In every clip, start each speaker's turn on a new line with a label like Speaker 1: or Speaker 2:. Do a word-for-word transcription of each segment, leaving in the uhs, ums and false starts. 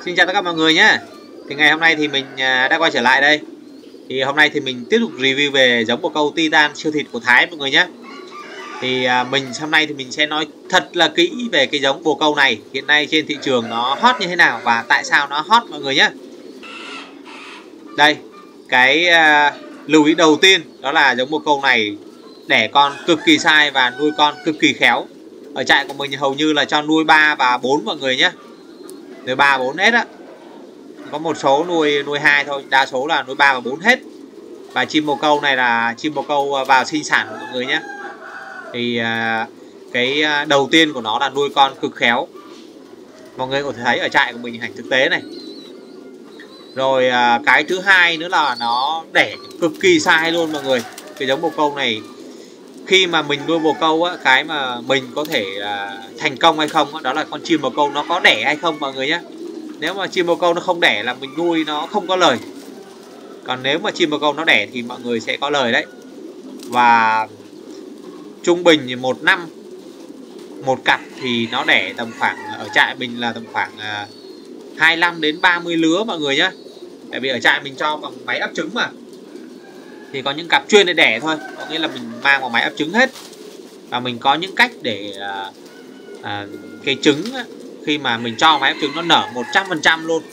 Speaker 1: Xin chào tất cả mọi người nhé. Thì ngày hôm nay thì mình đã quay trở lại đây. Thì hôm nay thì mình tiếp tục review về giống bồ câu Titan siêu thịt của Thái mọi người nhé. Thì mình hôm nay thì mình sẽ nói thật là kỹ về cái giống bồ câu này hiện nay trên thị trường nó hot như thế nào và tại sao nó hot mọi người nhé. Đây, cái uh, lưu ý đầu tiên đó là giống bồ câu này đẻ con cực kỳ sai và nuôi con cực kỳ khéo. Ở trại của mình hầu như là cho nuôi ba và bốn mọi người nhé. Nuôi ba bốn hết á. Có một số nuôi nuôi hai thôi, đa số là nuôi ba và bốn hết. Và chim bồ câu này là chim bồ câu vào sinh sản mọi người nhé. Thì cái đầu tiên của nó là nuôi con cực khéo. Mọi người có thể thấy ở trại của mình hành thực tế này. Rồi cái thứ hai nữa là nó đẻ cực kỳ sai luôn mọi người. Cái giống bồ câu này khi mà mình nuôi bồ câu á, cái mà mình có thể uh, thành công hay không á, đó là con chim bồ câu nó có đẻ hay không mọi người nhé. Nếu mà chim bồ câu nó không đẻ là mình nuôi nó không có lời. Còn nếu mà chim bồ câu nó đẻ thì mọi người sẽ có lời đấy. Và trung bình thì một năm một cặp thì nó đẻ tầm khoảng, ở trại mình là tầm khoảng uh, hai mươi lăm đến ba mươi lứa mọi người nhé. Tại vì ở trại mình cho bằng máy ấp trứng mà. Thì có những cặp chuyên để đẻ thôi, có nghĩa là mình mang vào máy ấp trứng hết. Và mình có những cách để uh, uh, cái trứng khi mà mình cho máy ấp trứng nó nở một trăm phần trăm luôn,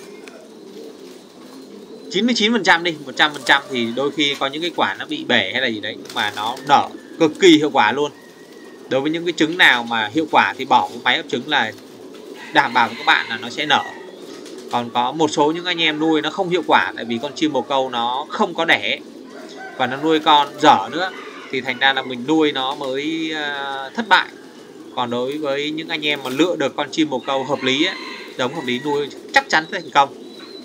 Speaker 1: chín mươi chín phần trăm đi, một trăm phần trăm thì đôi khi có những cái quả nó bị bể hay là gì đấy, nhưng mà nó nở cực kỳ hiệu quả luôn. Đối với những cái trứng nào mà hiệu quả thì bỏ vào máy ấp trứng là đảm bảo với các bạn là nó sẽ nở. Còn có một số những anh em nuôi nó không hiệu quả tại vì con chim bồ câu nó không có đẻ và nó nuôi con dở nữa, thì thành ra là mình nuôi nó mới uh, thất bại. Còn đối với những anh em mà lựa được con chim bồ câu hợp lý ấy, giống hợp lý nuôi chắc chắn sẽ thành công.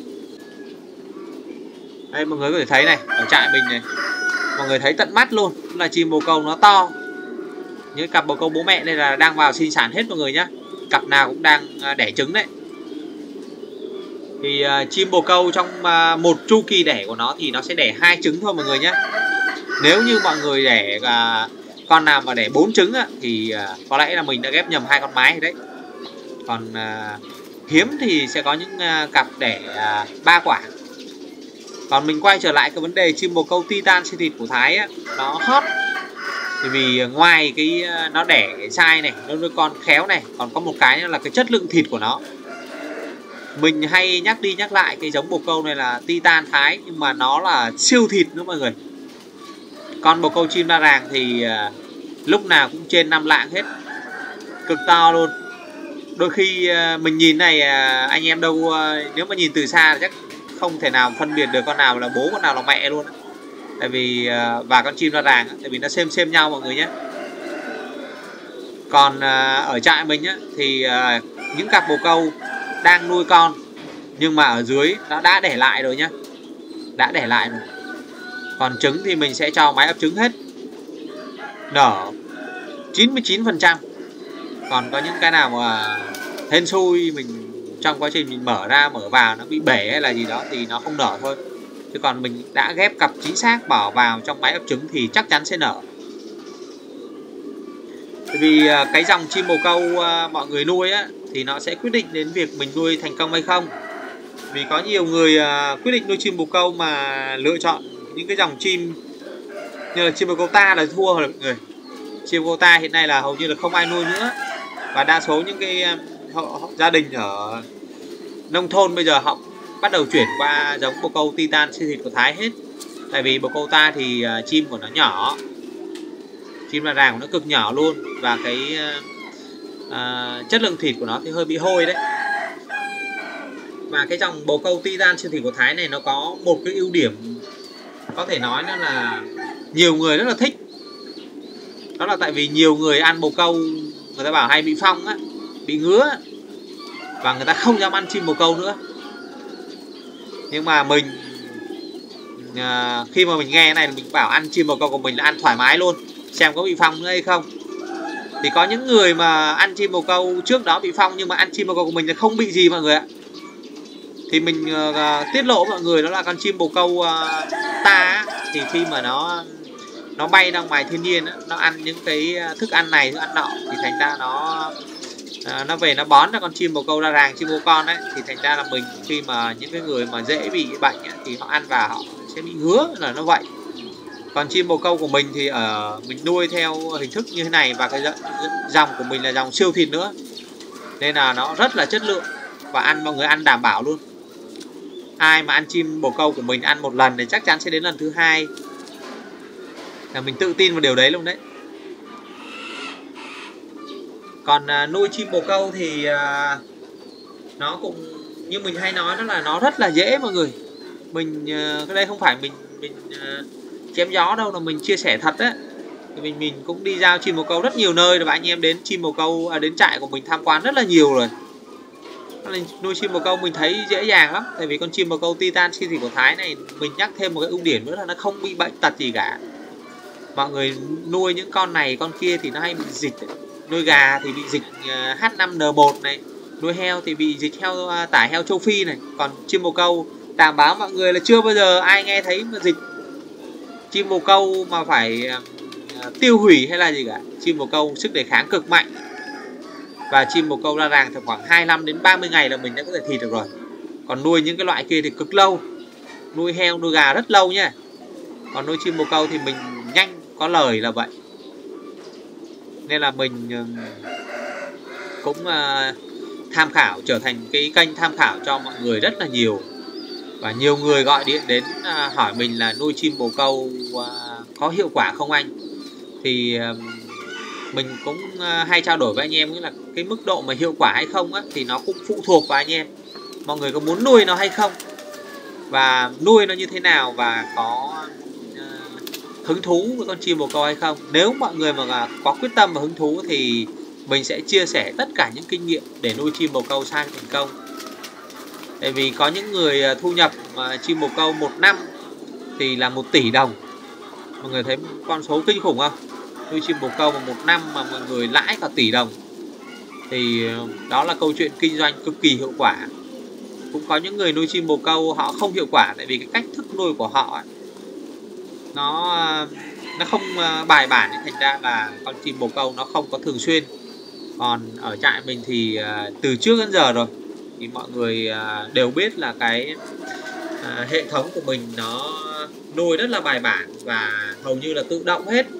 Speaker 1: Đây mọi người có thể thấy này, ở trại mình này, mọi người thấy tận mắt luôn là chim bồ câu nó to. Những cặp bồ câu bố mẹ đây là đang vào sinh sản hết mọi người nhá, cặp nào cũng đang đẻ trứng đấy. Thì uh, chim bồ câu trong uh, một chu kỳ đẻ của nó thì nó sẽ đẻ hai trứng thôi mọi người nhé. Nếu như mọi người đẻ uh, con nào mà đẻ bốn trứng á, thì uh, có lẽ là mình đã ghép nhầm hai con mái rồi đấy. Còn uh, hiếm thì sẽ có những uh, cặp đẻ uh, ba quả. Còn mình quay trở lại cái vấn đề chim bồ câu Titan siêu thịt của Thái á, nó hot. Thì vì ngoài cái uh, nó đẻ sai này, nó nuôi con khéo này, còn có một cái nữa là cái chất lượng thịt của nó. Mình hay nhắc đi nhắc lại cái giống bồ câu này là Titan Thái, nhưng mà nó là siêu thịt nữa mọi người. Con bồ câu chim la ràng thì uh, lúc nào cũng trên năm lạng hết, cực to luôn. Đôi khi uh, mình nhìn này uh, anh em đâu uh, nếu mà nhìn từ xa chắc không thể nào phân biệt được con nào là bố con nào là mẹ luôn. Tại vì uh, và con chim la ràng tại vì nó xem xem nhau mọi người nhé. Còn uh, ở trại mình á, thì uh, những cặp bồ câu đang nuôi con nhưng mà ở dưới nó đã đẻ lại rồi nhá, đã đẻ lại rồi. Còn trứng thì mình sẽ cho máy ấp trứng hết, nở chín mươi chín phần trăm. Còn có những cái nào mà hên xui mình trong quá trình mình mở ra mở vào nó bị bể hay là gì đó thì nó không nở thôi. Chứ còn mình đã ghép cặp chính xác bỏ vào trong máy ấp trứng thì chắc chắn sẽ nở. Vì cái dòng chim bồ câu mọi người nuôi á, thì nó sẽ quyết định đến việc mình nuôi thành công hay không. Vì có nhiều người quyết định nuôi chim bồ câu mà lựa chọn những cái dòng chim như là chim bồ câu ta là thua rồi mọi người. Chim bồ câu ta hiện nay là hầu như là không ai nuôi nữa. Và đa số những cái họ, họ, gia đình ở nông thôn bây giờ họ bắt đầu chuyển qua giống bồ câu Titan siêu thịt của Thái hết. Tại vì bồ câu ta thì chim của nó nhỏ, chim la ràng của nó cực nhỏ luôn. Và cái uh, chất lượng thịt của nó thì hơi bị hôi đấy. Và cái dòng bồ câu Titan siêu thịt của Thái này nó có một cái ưu điểm có thể nói nó là nhiều người rất là thích. Đó là tại vì nhiều người ăn bồ câu người ta bảo hay bị phong á, bị ngứa, và người ta không dám ăn chim bồ câu nữa. Nhưng mà mình uh, khi mà mình nghe này mình bảo ăn chim bồ câu của mình là ăn thoải mái luôn, xem có bị phong nữa hay không. Thì có những người mà ăn chim bồ câu trước đó bị phong nhưng mà ăn chim bồ câu của mình là không bị gì mọi người ạ. Thì mình uh, tiết lộ mọi người đó là con chim bồ câu uh, ta thì khi mà nó nó bay ra ngoài thiên nhiên á, nó ăn những cái thức ăn này thức ăn nọ thì thành ra nó à, nó về nó bón cho con chim bồ câu ra ràng, chim bồ con ấy, thì thành ra là mình khi mà những cái người mà dễ bị bệnh ấy, thì họ ăn vào họ sẽ bị ngứa, là nó vậy. Còn chim bồ câu của mình thì ở mình nuôi theo hình thức như thế này, và cái dòng của mình là dòng siêu thịt nữa, nên là nó rất là chất lượng và ăn mọi người ăn đảm bảo luôn. Ai mà ăn chim bồ câu của mình ăn một lần thì chắc chắn sẽ đến lần thứ hai, là mình tự tin vào điều đấy luôn đấy. Còn à, nuôi chim bồ câu thì à, nó cũng như mình hay nói, đó là nó rất là dễ mọi người. Mình à, cái đây không phải mình mình à, chém gió đâu, là mình chia sẻ thật đấy. Thì mình mình cũng đi giao chim bồ câu rất nhiều nơi rồi, và anh em đến chim bồ câu à, đến trại của mình tham quan rất là nhiều rồi. Nuôi chim bồ câu mình thấy dễ dàng lắm, tại vì con chim bồ câu Titan siêu thịt của Thái này mình nhắc thêm một cái ưu điểm nữa là nó không bị bệnh tật gì cả. Mọi người nuôi những con này con kia thì nó hay bị dịch ấy. Nuôi gà thì bị dịch H năm N một này, nuôi heo thì bị dịch heo tả heo châu Phi này. Còn chim bồ câu đảm bảo mọi người là chưa bao giờ ai nghe thấy mà dịch chim bồ câu mà phải uh, tiêu hủy hay là gì cả. Chim bồ câu sức đề kháng cực mạnh, và chim bồ câu ra ràng thì khoảng hai mươi lăm đến ba mươi ngày là mình đã có thể thịt được rồi. Còn nuôi những cái loại kia thì cực lâu, nuôi heo nuôi gà rất lâu nha. Còn nuôi chim bồ câu thì mình nhanh có lời là vậy. Nên là mình cũng uh, tham khảo, trở thành cái kênh tham khảo cho mọi người rất là nhiều. Và nhiều người gọi điện đến uh, hỏi mình là nuôi chim bồ câu uh, có hiệu quả không anh. Thì uh, mình cũng uh, hay trao đổi với anh em, nghĩa là cái mức độ mà hiệu quả hay không á, thì nó cũng phụ thuộc vào anh em. Mọi người có muốn nuôi nó hay không, và nuôi nó như thế nào, và có hứng thú với con chim bồ câu hay không. Nếu mọi người mà có quyết tâm và hứng thú thì mình sẽ chia sẻ tất cả những kinh nghiệm để nuôi chim bồ câu sang thành công. Tại vì có những người thu nhập chim bồ câu một năm thì là một tỷ đồng. Mọi người thấy con số kinh khủng không? Nuôi chim bồ câu mà một năm mà mọi người lãi cả tỷ đồng, thì đó là câu chuyện kinh doanh cực kỳ hiệu quả. Cũng có những người nuôi chim bồ câu họ không hiệu quả, tại vì cái cách thức nuôi của họ nó nó không bài bản, thành ra là con chim bồ câu nó không có thường xuyên. Còn ở trại mình thì từ trước đến giờ rồi thì mọi người đều biết là cái hệ thống của mình nó nuôi rất là bài bản và hầu như là tự động hết.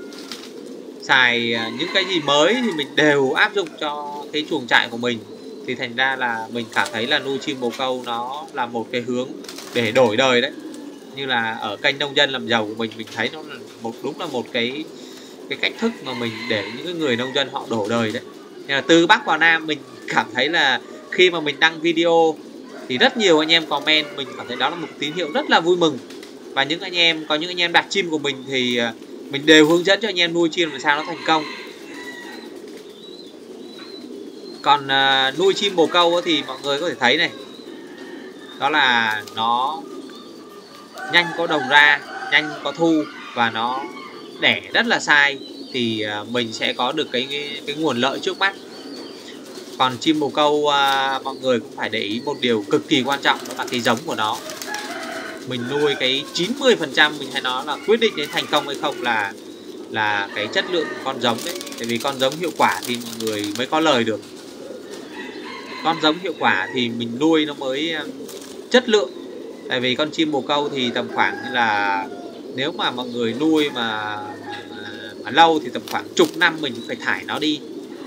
Speaker 1: Xài những cái gì mới thì mình đều áp dụng cho cái chuồng trại của mình, thì thành ra là mình cảm thấy là nuôi chim bồ câu nó là một cái hướng để đổi đời đấy. Như là ở kênh Nông Dân Làm Giàu của mình, mình thấy nó là một đúng là một cái cái cách thức mà mình để những cái người nông dân họ đổ đời đấy. Nên là từ Bắc vào Nam mình cảm thấy là khi mà mình đăng video thì rất nhiều anh em comment, mình cảm thấy đó là một tín hiệu rất là vui mừng. Và những anh em có những anh em đặt chim của mình thì mình đều hướng dẫn cho anh em nuôi chim làm sao nó thành công. Còn uh, nuôi chim bồ câu thì mọi người có thể thấy này, đó là nó nhanh có đồng ra, nhanh có thu, và nó đẻ rất là sai, thì mình sẽ có được cái, cái, cái nguồn lợi trước mắt. Còn chim bồ câu à, mọi người cũng phải để ý một điều cực kỳ quan trọng, đó là cái giống của nó. Mình nuôi cái chín mươi phần trăm mình hay nói là quyết định đến thành công hay không là là cái chất lượng con giống đấy. Tại vì con giống hiệu quả thì mọi người mới có lời được. Con giống hiệu quả thì mình nuôi nó mới chất lượng. Tại vì con chim bồ câu thì tầm khoảng như là nếu mà mọi người nuôi mà, mà, mà lâu thì tầm khoảng chục năm mình phải thải nó đi.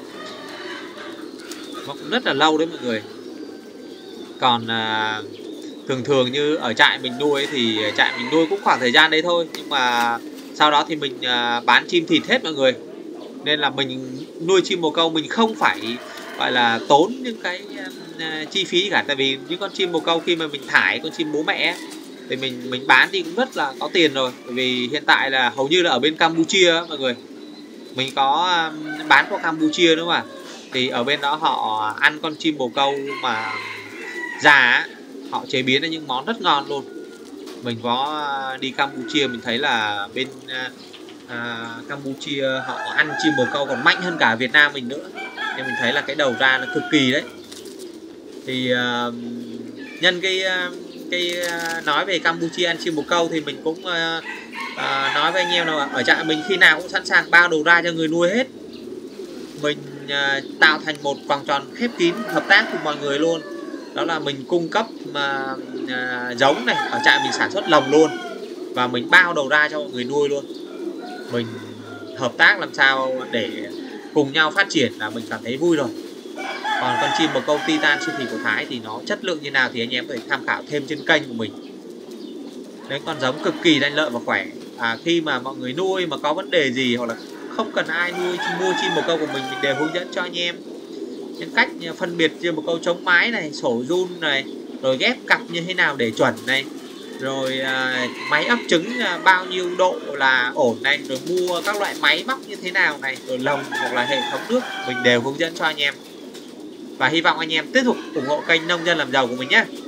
Speaker 1: Nó cũng rất là lâu đấy mọi người. Còn à, thường thường như ở trại mình nuôi thì trại mình nuôi cũng khoảng thời gian đấy thôi, nhưng mà sau đó thì mình à, bán chim thịt hết mọi người. Nên là mình nuôi chim bồ câu mình không phải gọi là tốn những cái uh, chi phí cả. Tại vì những con chim bồ câu khi mà mình thải con chim bố mẹ thì mình mình bán thì cũng rất là có tiền rồi. Bởi vì hiện tại là hầu như là ở bên Campuchia mọi người, mình có um, bán qua Campuchia nữa mà. Thì ở bên đó họ ăn con chim bồ câu mà già, họ chế biến ra những món rất ngon luôn. Mình có đi Campuchia, mình thấy là bên uh, uh, Campuchia họ ăn chim bồ câu còn mạnh hơn cả Việt Nam mình nữa. Nên mình thấy là cái đầu ra nó cực kỳ đấy. Thì uh, nhân cái uh, cái uh, nói về Campuchia ăn chim bồ câu thì mình cũng uh, uh, nói với anh em là ở trại mình khi nào cũng sẵn sàng bao đầu ra cho người nuôi hết. Mình uh, tạo thành một vòng tròn khép kín, hợp tác cùng mọi người luôn. Đó là mình cung cấp mà uh, giống này, ở trại mình sản xuất lồng luôn, và mình bao đầu ra cho mọi người nuôi luôn. Mình hợp tác làm sao để cùng nhau phát triển là mình cảm thấy vui rồi. Còn con chim bồ câu Titan siêu thị của Thái thì nó chất lượng như nào thì anh em có thể tham khảo thêm trên kênh của mình. Đấy, con giống cực kỳ lanh lợi và khỏe. À, khi mà mọi người nuôi mà có vấn đề gì hoặc là không cần ai nuôi mua chim bồ câu của mình, mình đều hướng dẫn cho anh em những cách phân biệt chim bồ câu chống mái này, sổ run này, rồi ghép cặp như thế nào để chuẩn này, rồi à, máy ấp trứng à, bao nhiêu độ là ổn này, rồi mua các loại máy móc như thế nào này, rồi lồng hoặc là hệ thống nước, mình đều hướng dẫn cho anh em. Và hy vọng anh em tiếp tục ủng hộ kênh Nông Dân Làm Giàu của mình nhé.